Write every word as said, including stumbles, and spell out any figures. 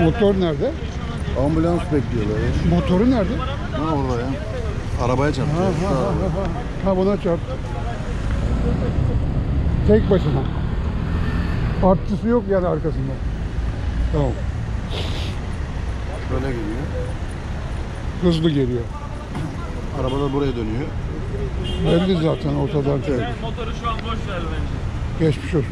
Motor nerede? Ambulans bekliyorlar ya. Motoru nerede? Ne orada ya? Arabaya çarptı. Ha, ha, ha, ha. Ha buna çarptı. Tek başına. Artçısı yok yani arkasında. Tamam. Böyle geliyor. Hızlı geliyor. Araba da buraya dönüyor. Belli zaten ortadan şey. Motoru şu an boş ver bence. Geçmiş olsun.